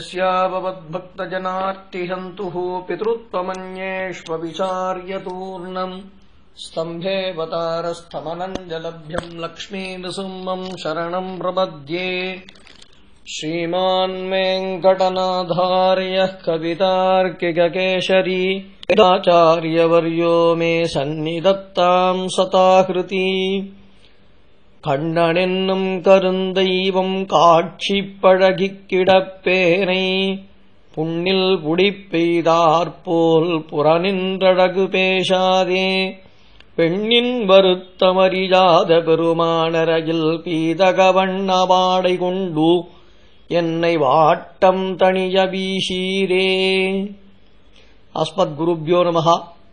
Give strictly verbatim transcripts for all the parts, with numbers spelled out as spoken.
यस्याववद्भक्तजनार्तिहन्तुः पितृत्वमन्येष्वविचार्यतूर्णम् स्तम्भेऽवतारस्थमनञ्जलभ्यम् लक्ष्मीनृसिंहम् शरणम् प्रपद्ये। श्रीमान् वेङ्कटनाथार्यः कवितार्किककेशरी आचार्यवर्यो मे सन्निधत्ताम् सताकृती। கண்ணனென்னும் கருந்தெய்வம் காட்சிப் பழகிக் கிடப்பேனை புண்ணில் புடிப்பெய்தாற்போல் புறநின்றழகு பேசாதே. பெண்ணின் வருத்தமறியாத பெருமானரையில் பீதகவண்ணபாடை கொண்டு என்னை வாட்டம் தணிய வீசீரே. அஸ்மத் குருப்யோ நமஹ.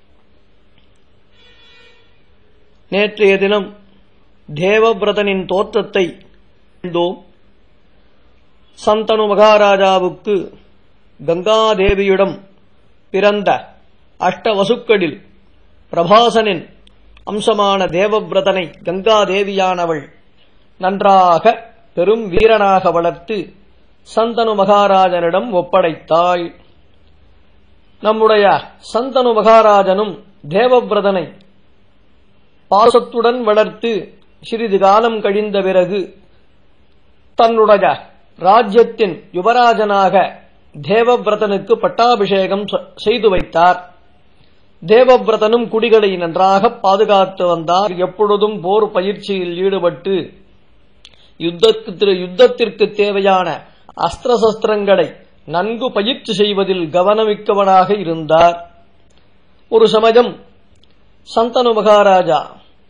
நேற்றைய தினம் தேவவிரதனின் தோற்றத்தை கண்டோம். சந்தனு மகாராஜாவுக்கு கங்காதேவியிடம் பிறந்த அஷ்டவசுக்களில் பிரபாசனின் அம்சமான தேவவிரதனை கங்காதேவியானவள் நன்றாக பெரும் வீரனாக வளர்த்து சந்தனு மகாராஜனிடம் ஒப்படைத்தாள். நம்முடைய சந்தனு மகாராஜனும் தேவவிரதனை பாசத்துடன் வளர்த்து சிறிது காலம் கழிந்த பிறகு தன்னுடைய ராஜ்யத்தின் யுவராஜனாக தேவவிரதனுக்கு பட்டாபிஷேகம் செய்து வைத்தார். தேவவிரதனும் குடிகளை நன்றாக பாதுகாத்து வந்தார். எப்பொழுதும் போர் பயிற்சியில் ஈடுபட்டு யுத்தத்திற்கு தேவையான அஸ்திர சஸ்திரங்களை நன்கு பயிற்சி செய்வதில் கவனமிக்கவனாக இருந்தார். ஒரு சமயம் சந்தனு மகாராஜா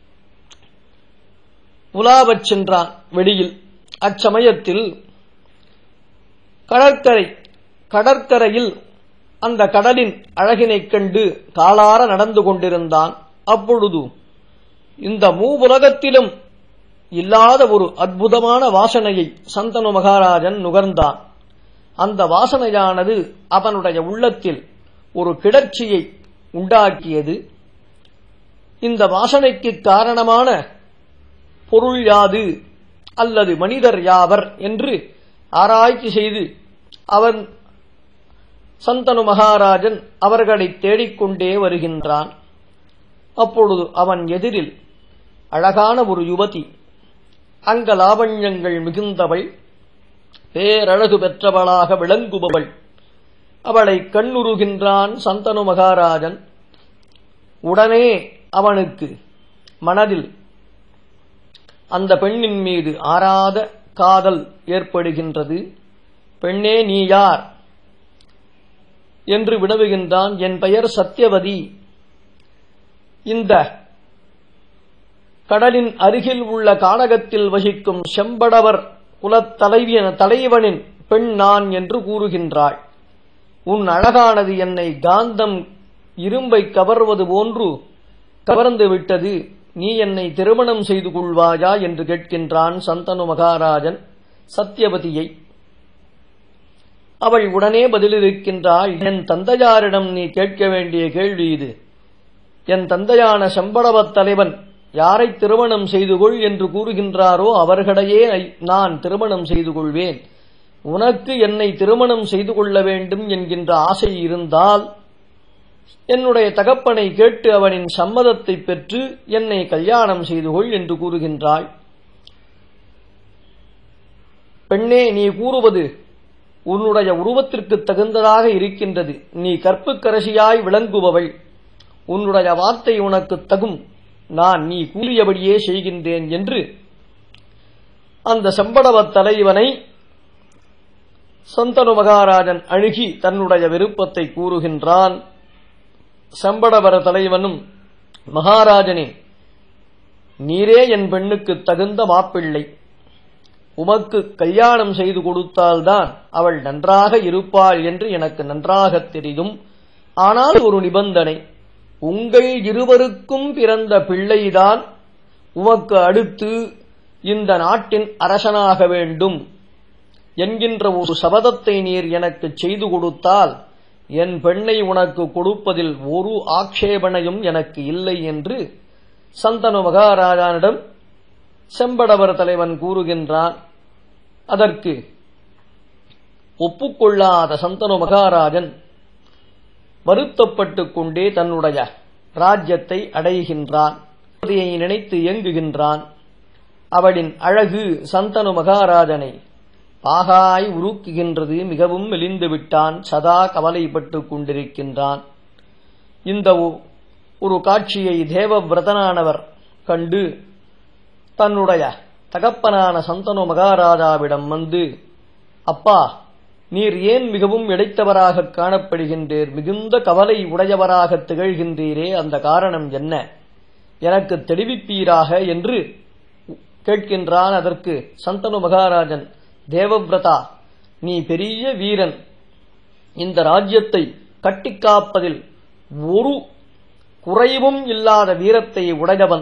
உலாவச் சென்றான் வெளியில். அச்சமயத்தில் கடற்கரை கடற்கரையில் அந்த கடலின் அழகினைக் கண்டு காலார நடந்து கொண்டிருந்தான். அப்பொழுது இந்த மூவுலகத்திலும் இல்லாத ஒரு அற்புதமான வாசனையை சந்தனு மகாராஜன் நுகர்ந்தான். அந்த வாசனையானது அவனுடைய உள்ளத்தில் ஒரு கிளர்ச்சியை உண்டாக்கியது. இந்த வாசனைக்கு காரணமான பொருள் யாது அல்லது மனிதர் யாவர் என்று ஆராய்ச்சி செய்து அவன் சந்தனு மகாராஜன் அவர்களை தேடிக்கொண்டே வருகின்றான். அப்பொழுது அவன் எதிரில் அழகான ஒரு யுவதி, அங்க லாவண்யங்கள் மிகுந்தவள், பேரழகு பெற்றவளாக விளங்குபவள். அவளை கண்ணுறுகின்றான் சந்தனு மகாராஜன். உடனே அவனுக்கு மனதில் அந்த பெண்ணின் மீது ஆறாத காதல் ஏற்படுகின்றது. பெண்ணே, நீ யார் என்று வினவுகின்றான். என் பெயர் சத்யவதி. இந்த கடலின் அருகில் உள்ள கானகத்தில் வசிக்கும் செம்படவர் குலத்தலைவியன தலைவனின் பெண் நான் என்று கூறுகின்றாள். உன் அழகானது என்னை காந்தம் இரும்பை கவர்வது போன்று கவர்ந்து விட்டது. நீ என்னை திருமணம் செய்து கொள்வாயா என்று கேட்கின்றான் சந்தனு மகாராஜன் சத்யவதியை. அவள் உடனே பதிலிருக்கின்றாள், என் தந்தையாரிடம் நீ கேட்க வேண்டிய கேள்வி இது. என் தந்தையான செம்படவத் தலைவன் யாரை திருமணம் செய்து கொள் என்று கூறுகின்றாரோ அவர்களையே நான் திருமணம் செய்து கொள்வேன். உனக்கு என்னை திருமணம் செய்து கொள்ள வேண்டும் என்கின்ற ஆசை இருந்தால் என்னுடைய தகப்பனை கேட்டு அவனின் சம்மதத்தை பெற்று என்னை கல்யாணம் செய்து கொள் என்று கூறுகின்றாள். பெண்ணே, நீ கூறுவது உன்னுடைய உருவத்திற்கு தகுந்ததாக இருக்கின்றது. நீ கற்புக்கரசியாய் விளங்குபவள். உன்னுடைய வார்த்தை உனக்கு தகும். நான் நீ கூறியபடியே செய்கின்றேன் என்று அந்த செம்படவத் தலைவனை சந்தனு மகாராஜன் அணுகி தன்னுடைய விருப்பத்தை கூறுகின்றான். செம்படவர தலைவனும், மகாராஜனே, நீரே என் பெண்ணுக்கு தகுந்த மாப்பிள்ளை. உமக்கு கல்யாணம் செய்து கொடுத்தால்தான் அவள் நன்றாக இருப்பாள் என்று எனக்கு நன்றாக தெரியும். ஆனால் ஒரு நிபந்தனை, உங்கள் இருவருக்கும் பிறந்த பிள்ளைதான் உமக்கு அடுத்து இந்த நாட்டின் அரசனாக வேண்டும் என்கின்ற ஒரு சபதத்தை நீர் எனக்கு செய்து கொடுத்தால் என் பெண்ணை உனக்கு கொடுப்பதில் ஒரு ஆட்சேபனையும் எனக்கு இல்லை என்று சந்தனு மகாராஜானிடம் செம்படவர் தலைவன் கூறுகின்றான். அதற்கு ஒப்புக்கொள்ளாத சந்தனு மகாராஜன் வருத்தப்பட்டுக் கொண்டே தன்னுடைய ராஜ்யத்தை அடைகின்றான். நினைத்து இயங்குகின்றான். அவளின் அழகு சந்தனு மகாராஜனை பாகாய் உருக்குகின்றது. மிகவும் மெலிந்து விட்டான். சதா கவலைப்பட்டுக் கொண்டிருக்கின்றான். இந்த ஒரு காட்சியை தேவவிரதனானவர் கண்டு தன்னுடைய தகப்பனான சந்தனு மகாராஜாவிடம் வந்து, அப்பா, நீர் ஏன் மிகவும் இளைத்தவராக காணப்படுகின்றீர்? மிகுந்த கவலை உடையவராக திகழ்கின்றீரே, அந்த காரணம் என்ன? எனக்கு தெரிவிப்பீராக என்று கேட்கின்றான். அதற்கு சந்தனு மகாராஜன், தேவவிரதா, நீ பெரிய வீரன். இந்த ராஜ்யத்தை கட்டிக்காப்பதில் ஒரு குறைவும் இல்லாத வீரத்தை உடையவன்.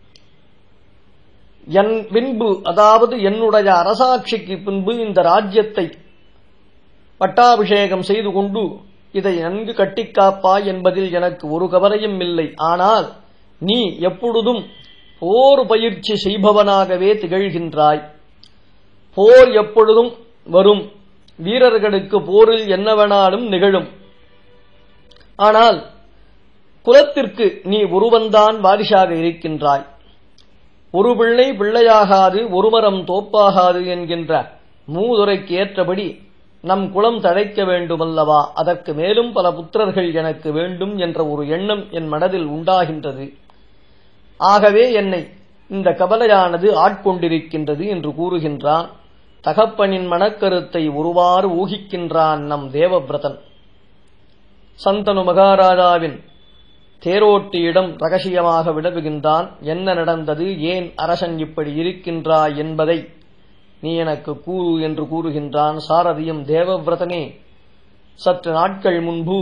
என் பின்பு, அதாவது என்னுடைய அரசாட்சிக்கு பின்பு இந்த ராஜ்யத்தை பட்டாபிஷேகம் செய்து கொண்டு இதை நன்கு கட்டிக்காப்பாய் என்பதில் எனக்கு ஒரு கவலையும் இல்லை. ஆனால் நீ எப்பொழுதும் போர் பயிற்சி செய்பவனாகவே திகழ்கின்றாய். போர் எப்பொழுதும் வரும். வீரர்களுக்கு போரில் என்னவெனாலும் நிகழும். ஆனால் குலத்திற்கு நீ ஒருவன்தான் வாரிசாக இருக்கின்றாய். ஒரு பிள்ளை பிள்ளையாகாது, ஒரு மரம் தோப்பாகாது என்கின்ற மூதுரைக்கு ஏற்றபடி நம் குலம் தழைக்க வேண்டுமல்லவா? அதற்கு மேலும் பல புத்திரர்கள் எனக்கு வேண்டும் என்ற ஒரு எண்ணம் என் மனதில் உண்டாகின்றது. ஆகவே என்னை இந்த கவலையானது ஆட்கொண்டிருக்கின்றது என்று கூறுகின்றான். தகப்பனின் மனக்கருத்தை ஒருவாறு ஊகிக்கின்றான் நம் தேவவிரதன். சந்தனு மகாராஜாவின் தேரோட்டியிடம் ரகசியமாக வினவுகின்றான். என்ன நடந்தது? ஏன் அரசன் இப்படி இருக்கின்றாய் என்பதை நீ எனக்கு கூறு என்று கூறுகின்றான். சாரதியும், தேவவிரதனே, சற்று நாட்கள் முன்பு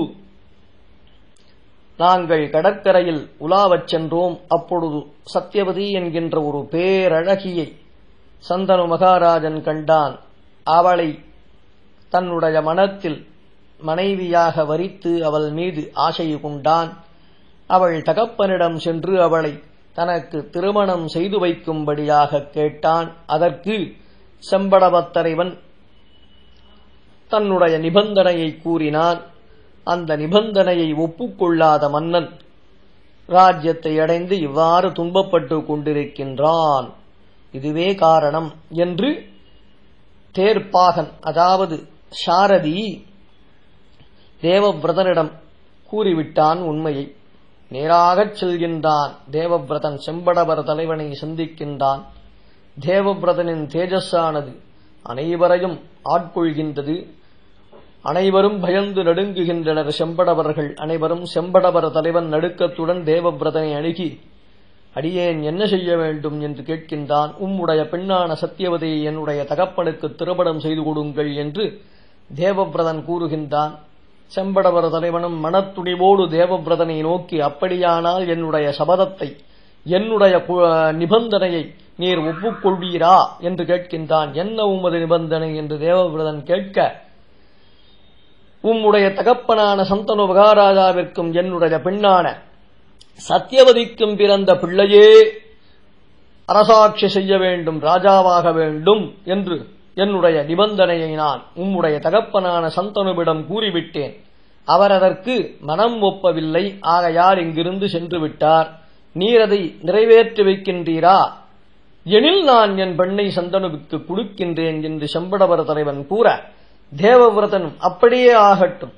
நாங்கள் கடற்கரையில் உலாவச் சென்றோம். அப்பொழுது சத்யவதி என்கின்ற ஒரு பேரழகியை சந்தனு மகாராஜன் கண்டான். அவளை தன்னுடைய மனத்தில் மனைவியாக வரித்து அவள் மீது ஆசை கொண்டான். அவள் தகப்பனிடம் சென்று அவளை தனக்கு திருமணம் செய்து வைக்கும்படியாக கேட்டான். அதற்கு செம்படவத்தரைவன் தன்னுடைய நிபந்தனையை கூறினான். அந்த நிபந்தனையை ஒப்புக்கொள்ளாத மன்னன் ராஜ்யத்தை அடைந்து இவ்வாறு துன்பப்பட்டுக் கொண்டிருக்கின்றான். இதுவே காரணம் என்று தேர்ப்பாகன், அதாவது சாரதி, தேவவிரதனிடம் கூறிவிட்டான் உண்மையை. நேராகச் செல்கின்றான். தேவவிரதன் செம்படவர் தலைவனை சந்திக்கின்றான். தேவவிரதனின் தேஜஸானது அனைவரையும் ஆட்கொள்கின்றது. அனைவரும் பயந்து நடுங்குகின்றனர். செம்படவர்கள் அனைவரும் செம்படவர் தலைவன் நடுக்கத்துடன் தேவவிரதனை அணுகி, அடியேன் என்ன செய்ய வேண்டும் என்று கேட்கின்றான். உம்முடைய பெண்ணான சத்யவதியை என்னுடைய தகப்பனுக்கு திருமணம் செய்து கொடுங்கள் என்று தேவவிரதன் கூறுகின்றான். செம்படவர் தலைவனும் மனத்துணிவோடு தேவவிரதனை நோக்கி, அப்படியானால் என்னுடைய சபதத்தை, என்னுடைய நிபந்தனையை நீர் ஒப்புக்கொள்வீரா என்று கேட்கின்றான். என்ன உமது நிபந்தனை என்று தேவவிரதன் கேட்க, உம்முடைய தகப்பனான சந்தனு மகாராஜாவிற்கும் என்னுடைய பெண்ணான சத்யவதிக்கும் பிறந்த பிள்ளையே அரசாட்சி செய்ய வேண்டும், ராஜாவாக வேண்டும் என்று என்னுடைய நிபந்தனையை நான் உம்முடைய தகப்பனான சந்தனுவிடம் கூறிவிட்டேன். அவர் அதற்கு மனம் ஒப்பவில்லை. ஆகையால் இங்கிருந்து சென்று விட்டார். நீர் அதை நிறைவேற்றி வைக்கின்றீரா? எனில் நான் என் பெண்ணை சந்தனுவுக்கு கொடுக்கின்றேன் என்று செம்படவர் தலைவன் கூற, தேவவிரதனும் அப்படியே ஆகட்டும்,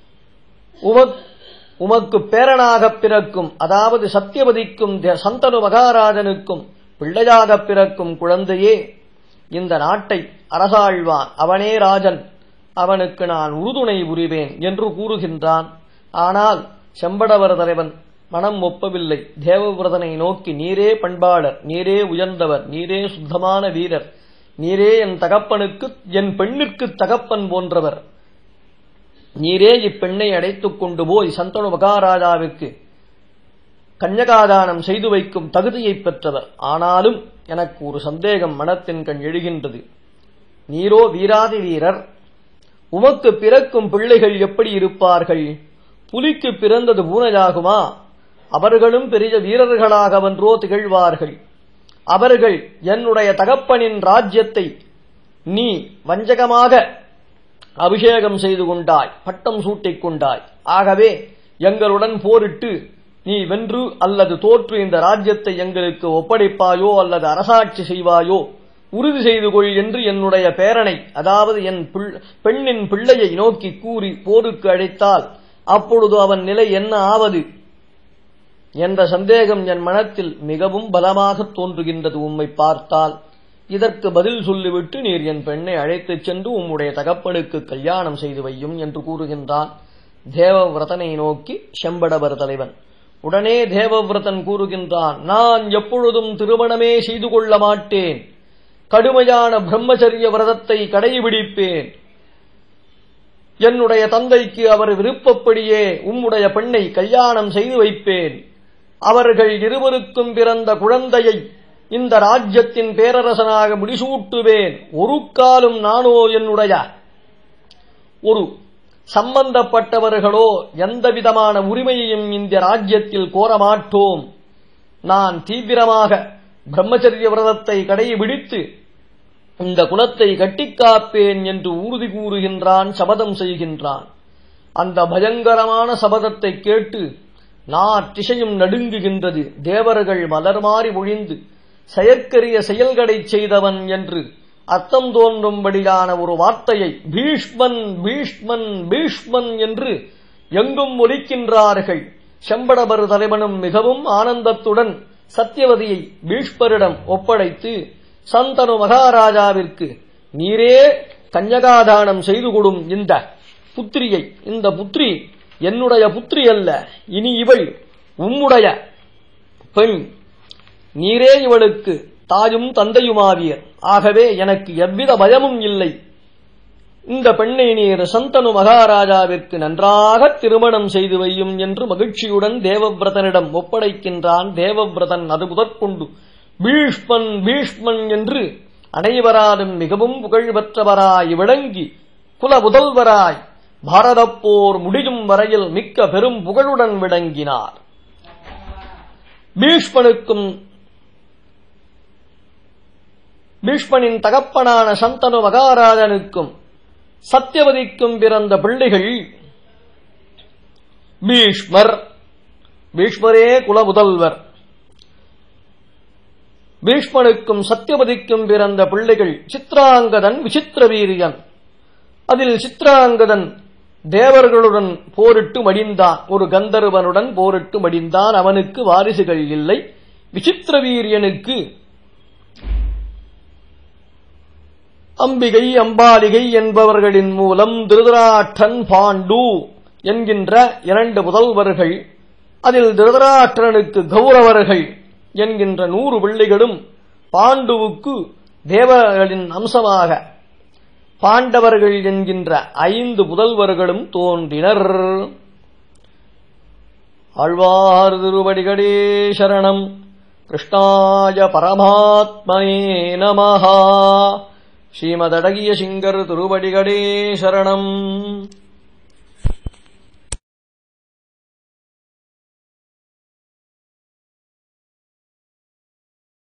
உமக்கு பேரனாகப் பிறக்கும், அதாவது சத்யவதிக்கும் சந்தனு மகாராஜனுக்கும் பிள்ளையாக பிறக்கும் குழந்தையே இந்த நாட்டை அரசாழ்வான், அவனே ராஜன், அவனுக்கு நான் உறுதுணை புரிவேன் என்று கூறுகின்றான். ஆனால் செம்படவர் தலைவன் மனம் ஒப்பவில்லை. தேவவிரதனை நோக்கி, நீரே பண்பாளர், நீரே உயர்ந்தவர், நீரே சுத்தமான வீரர், நீரே என் தகப்பனுக்கு, என் பெண்ணிற்கு தகப்பன் போன்றவர், நீரே இப்பெண்ணை அடைத்துக் கொண்டு போய் சந்தனு மகாராஜாவிற்கு கன்யகாதானம் செய்து வைக்கும் தகுதியை பெற்றவர். ஆனாலும் எனக்கு ஒரு சந்தேகம் மனத்தின் கண் எழுகின்றது. நீரோ வீராதி வீரர், உமக்கு பிறக்கும் பிள்ளைகள் எப்படி இருப்பார்கள்? புலிக்கு பிறந்தது பூனையாகுமா? அவர்களும் பெரிய வீரர்களாகவன்றோ திகழ்வார்கள். அவர்கள் என்னுடைய தகப்பனின் ராஜ்யத்தை நீ வஞ்சகமாக அபிஷேகம் செய்து கொண்டாய், பட்டம் சூட்டிக் கொண்டாய். ஆகவே எங்களுடன் போரிட்டு நீ வென்று அல்லது தோற்று இந்த ராஜ்யத்தை எங்களுக்கு ஒப்படைப்பாயோ அல்லது அரசாட்சி செய்வாயோ உறுதி செய்து கொள் என்று என்னுடைய பேரனை, அதாவது என் பெண்ணின் பிள்ளையை நோக்கி கூறி போருக்கு அழைத்தால் அப்பொழுது அவன் நிலை என்ன ஆவது என்ற சந்தேகம் என் மனத்தில் மிகவும் பலமாக தோன்றுகின்றது. உம்மை பார்த்தால் இதற்கு பதில் சொல்லிவிட்டு நீர் என் பெண்ணை அழைத்துச் சென்று உம்முடைய தகப்பனுக்கு கல்யாணம் செய்து வையும் என்று கூறுகின்றான் தேவவிரதனை நோக்கி செம்படவர் தலைவன். உடனே தேவவிரதன் கூறுகின்றான், நான் எப்பொழுதும் திருமணமே செய்து கொள்ள மாட்டேன், கடுமையான பிரம்மச்சரிய விரதத்தை கடைபிடிப்பேன். என்னுடைய தந்தைக்கு அவர் விருப்பப்படியே உம்முடைய பெண்ணை கல்யாணம் செய்து வைப்பேன். அவர்கள் இருவருக்கும் பிறந்த குழந்தையை இந்த ராஜ்யத்தின் பேரரசனாக முடிசூட்டுவேன். ஒரு காலம் நானோ என்னுடைய ஒரு சம்பந்தப்பட்டவர்களோ எந்தவிதமான உரிமையையும் இந்த ராஜ்யத்தில் கோரமாட்டோம். நான் தீவிரமாக பிரம்மச்சரிய விரதத்தை கடைபிடித்து இந்த குலத்தை கட்டிக்காப்பேன் என்று உறுதி கூறுகின்றான், சபதம் செய்கின்றான். அந்த பயங்கரமான சபதத்தை கேட்டு நாற்றிசையும் நடுங்குகின்றது. தேவர்கள் மலர் மாறி ஒழிந்து செயற்கரிய செயல்களை செய்தவன் என்று அர்த்தம் தோன்றும்படியான ஒரு வார்த்தையை பீஷ்மன் பீஷ்மன் பீஷ்மன் என்று எங்கும் ஒலிக்கின்றார்கள். செம்படவர் தலைவனும் மிகவும் ஆனந்தத்துடன் சத்தியவதியை பீஷ்மரிடம் ஒப்படைத்து சந்தனு மகாராஜாவிற்கு நீரே கன்யகாதானம் செய்து கொடும் இந்த புத்திரியை, இந்த புத்திரி என்னுடைய புத்திரி அல்ல, இனி இவள் உம்முடைய பெண், நீரே இவளுக்கு தாயும் தந்தையுமாவீர். ஆகவே எனக்கு எவ்வித பயமும் இல்லை. இந்த பெண்ணை நீர் சந்தனு மகாராஜாவிற்கு நன்றாக திருமணம் செய்து வையும் என்று மகிழ்ச்சியுடன் தேவவிரதனிடம் ஒப்படைக்கின்றான். தேவவிரதன் அது முதற்கொண்டு பீஷ்மன் பீஷ்மன் என்று அனைவராலும் மிகவும் புகழ்பெற்றவராய் விளங்கி குல முதல்வராய் பாரதப்போர் முடியும் வரையில் மிக்க பெரும் புகழுடன் விளங்கினார். பீஷ்மனுக்கும் பீஷ்மனின் தகப்பனான சந்தனு மகாராஜனுக்கும் சத்தியவதிக்கும் பிறந்த பிள்ளைகள் பீஷ்மர். பீஷ்மரே குல முதல்வர். பீஷ்மனுக்கும் சத்தியவதிக்கும் பிறந்த பிள்ளைகள் சித்ராங்கதன், விசித்திரவீரியன். அதில் சித்ராங்கதன் தேவர்களுடன் போரிட்டு மடிந்தான், ஒரு கந்தர்வனுடன் போரிட்டு மடிந்தான். அவனுக்கு வாரிசுகள் இல்லை. விசித்திரவீரியனுக்கு அம்பிகை அம்பாலிகை என்பவர்களின் மூலம் திருதராஷ்டிரன், பாண்டு என்கின்ற இரண்டு புதல்வர்கள், அதில் திருதராஷ்டிரனுக்கு கௌரவர்கள் என்கின்ற நூறு பிள்ளைகளும் பாண்டுவுக்கு தேவர்களின் அம்சமாக பாண்டவர்கள் என்கின்ற ஐந்து புதல்வர்களும் தோன்றினர். ஆழ்வார் திருவடிகளே சரணம். கிருஷ்ணாய பரமாத்மனே நமஹ. ஸ்ரீமதடகிய சிங்கர் திருவடிகளே சரணம்.